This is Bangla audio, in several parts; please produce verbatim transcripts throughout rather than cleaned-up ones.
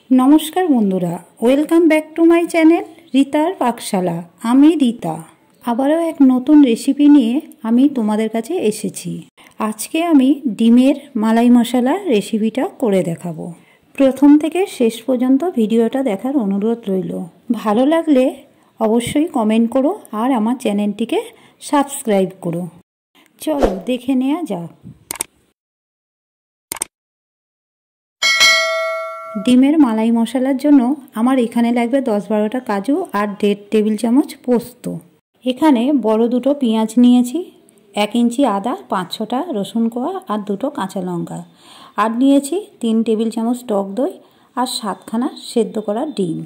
नमस्कार बंधुरा welcome back to my channel रीतार पाकशाला। आमी रीता आबारो एक नतून रेसिपि निये आमी तोमादेर काछे एसेछि। आजके आमी डिमेर मालाई मशाला रेसिपिटा करे देखाबो। प्रथम थेके शेष पर्यन्त भिडियोटा देखार अनुरोध रइल। भालो लागले अवश्यई कमेंट करो और आमार चैनलटिके सबस्क्राइब करो। चलो देखे नेওয়া যাক। ডিমের মালাই মশলার জন্য আমার এখানে লাগবে দশ বারোটা কাজু আর দেড় টেবিল চামচ পোস্ত। এখানে বড় দুটো পেঁয়াজ নিয়েছি, এক ইঞ্চি আদা, পাঁচ ছটা রসুন কোয়া আর দুটো কাঁচা লঙ্কা, আর নিয়েছি তিন টেবিল চামচ টক দই আর সাতখানা সেদ্ধ করা ডিম।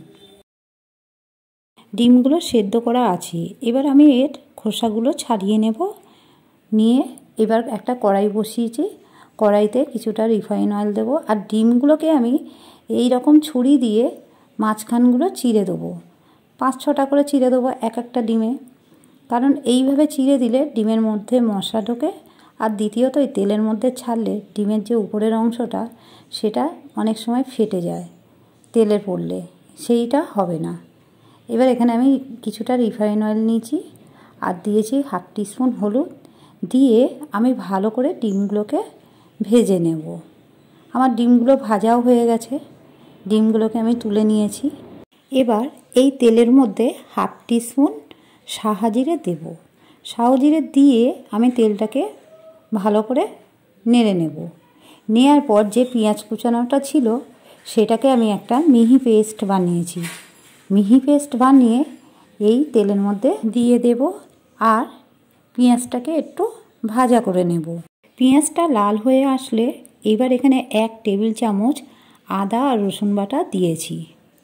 ডিমগুলো সেদ্ধ করা আছে। এবার আমি এর খোসাগুলো ছাড়িয়ে নেব। নিয়ে এবার একটা কড়াই বসিয়েছি। কড়াইতে কিছুটা রিফাইন অয়েল দেব আর ডিমগুলোকে আমি এই রকম ছুরি দিয়ে মাঝখানগুলো চিড়ে দেবো। পাঁচ ছটা করে চিড়ে দেবো এক একটা ডিমে, কারণ এইভাবে চিড়ে দিলে ডিমের মধ্যে মশলা ঢোকে। আর দ্বিতীয়ত এই তেলের মধ্যে ছাড়লে ডিমের যে উপরের অংশটা সেটা অনেক সময় ফেটে যায় তেলে পড়লে, সেইটা হবে না। এবার এখানে আমি কিছুটা রিফাইন অয়েল নিয়েছি আর দিয়েছি হাফ টিস্পুন হলুদ। দিয়ে আমি ভালো করে ডিমগুলোকে ভেজে নেব। আমার ডিমগুলো ভাজাও হয়ে গেছে। ডিমগুলোকে আমি তুলে নিয়েছি। এবার এই তেলের মধ্যে হাফ টিস্পুন শাহজিরে দেব। শাহজিরে দিয়ে আমি তেলটাকে ভালো করে নেড়ে নেব। নেয়ার পর যে পেঁয়াজ কুচানোটা ছিল সেটাকে আমি একটা মিহি পেস্ট বানিয়েছি। মিহি পেস্ট বানিয়ে এই তেলের মধ্যে দিয়ে দেব আর পেঁয়াজটাকে একটু ভাজা করে নেব। পেঁয়াজটা লাল হয়ে আসলে এবার এখানে এক টেবিল চামচ আদা আর রসুন বাটা দিয়েছি,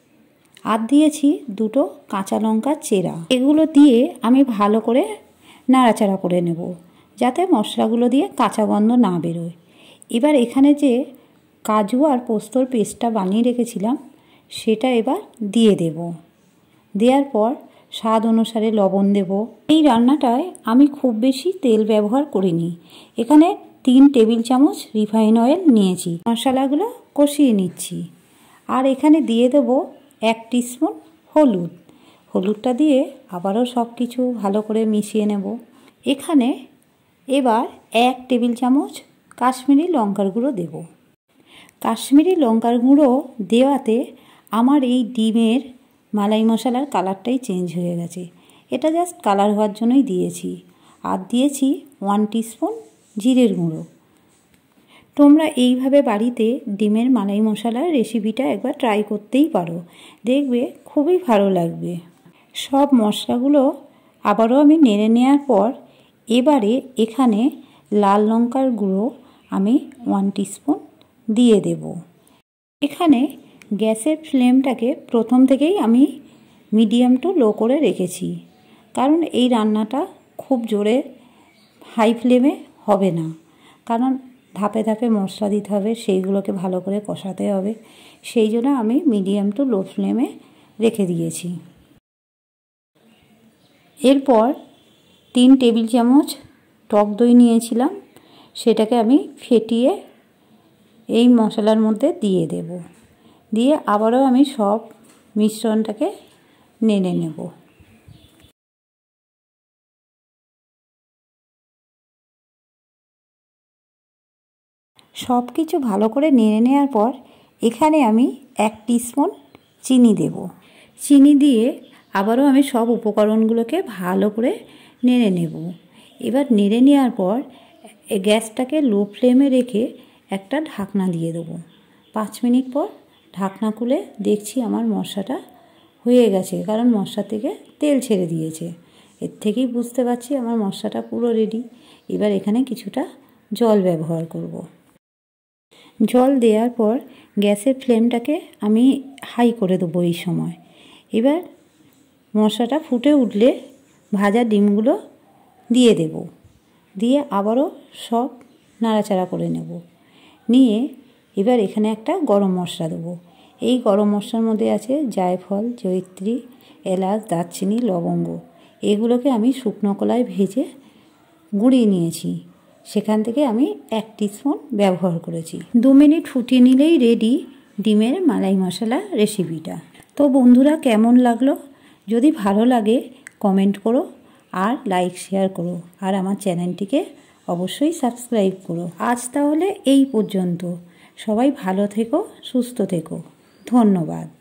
আর দিয়েছি দুটো কাঁচা লঙ্কা চেরা। এগুলো দিয়ে আমি ভালো করে নাড়াচাড়া করে নেব যাতে মশলাগুলো দিয়ে কাঁচা গন্ধ না বেরোয়। এবার এখানে যে কাজু আর পোস্তর পেস্টটা বানিয়ে রেখেছিলাম সেটা এবার দিয়ে দেব। দেওয়ার পর স্বাদ অনুসারে লবণ দেব। এই রান্নাটায় আমি খুব বেশি তেল ব্যবহার করিনি। এখানে তিন টেবিল চামচ রিফাইন অয়েল নিয়েছি। মশলাগুলো কষিয়ে নিচ্ছি। আর এখানে দিয়ে দেব এক টিস্পুন হলুদ। হলুদটা দিয়ে আবারও সব কিছু ভালো করে মিশিয়ে নেব। এখানে এবার এক টেবিল চামচ কাশ্মীরি লঙ্কার গুঁড়ো দেব। কাশ্মীরি লঙ্কার গুঁড়ো দেওয়াতে আমার এই ডিমের মালাই মশলার কালারটাই চেঞ্জ হয়ে গেছে। এটা জাস্ট কালার হওয়ার জন্যই দিয়েছি। আর দিয়েছি ওয়ান টিস্পুন জিরের গুঁড়ো। তোমরা এইভাবে বাড়িতে ডিমের মালাই মশলার রেসিপিটা একবার ট্রাই করতেই পারো, দেখবে খুবই ভালো লাগবে। সব মশলাগুলো আবারও আমি নেড়ে নেওয়ার পর এবারে এখানে লাল লঙ্কার গুঁড়ো আমি ওয়ান টিস্পুন দিয়ে দেব। এখানে গ্যাসের ফ্লেমটাকে প্রথম থেকেই আমি মিডিয়াম টু লো করে রেখেছি, কারণ এই রান্নাটা খুব জোরে হাই ফ্লেমে হবে না, কারণ ধাপে ধাপে মশলা দিতে হবে, সেইগুলোকে ভালো করে কষাতে হবে। সেই জন্য আমি মিডিয়াম টু লো ফ্লেমে রেখে দিয়েছি। এরপর তিন টেবিল চামচ টক দই নিয়েছিলাম, সেটাকে আমি ফেটিয়ে এই মশলার মধ্যে দিয়ে দেব। দিয়ে আবারও আমি সব মিশ্রণটাকে নেড়ে নেব। সব কিছু ভালো করে নেড়ে নেওয়ার পর এখানে আমি এক টিস্পুন চিনি দেব। চিনি দিয়ে আবারও আমি সব উপকরণগুলোকে ভালো করে নেড়ে নেব। এবার নেড়ে নেওয়ার পর গ্যাসটাকে লো ফ্লেমে রেখে একটা ঢাকনা দিয়ে দেবো। পাঁচ মিনিট পর ঢাকনা খুলে দেখছি আমার মশলাটা হয়ে গেছে, কারণ মশলা থেকে তেল ছেড়ে দিয়েছে। এর থেকেই বুঝতে পারছি আমার মশলাটা পুরো রেডি। এবার এখানে কিছুটা জল ব্যবহার করব। জল দেওয়ার পর গ্যাসের ফ্লেমটাকে আমি হাই করে দেবো এই সময়। এবার মশলাটা ফুটে উঠলে ভাজা ডিমগুলো দিয়ে দেব। দিয়ে আবারও সব নাড়াচাড়া করে নেব। নিয়ে এবার এখানে একটা গরম মশলা দেবো। এই গরম মশলার মধ্যে আছে জায়ফল, জয়িত্রী, এলাচ, দারচিনি, লবঙ্গ। এগুলোকে আমি শুকনো কলায় ভেজে গুঁড়িয়ে নিয়েছি। সেখান থেকে আমি এক টিস্পুন ব্যবহার করেছি। দু মিনিট ফুটিয়ে নিলেই রেডি ডিমের মালাই মশলা রেসিপিটা। তো বন্ধুরা, কেমন লাগলো? যদি ভালো লাগে কমেন্ট করো আর লাইক শেয়ার করো, আর আমার চ্যানেলটিকে অবশ্যই সাবস্ক্রাইব করো। আজ তাহলে এই পর্যন্ত। সবাই ভালো থেকো, সুস্থ থেকো। ধন্যবাদ।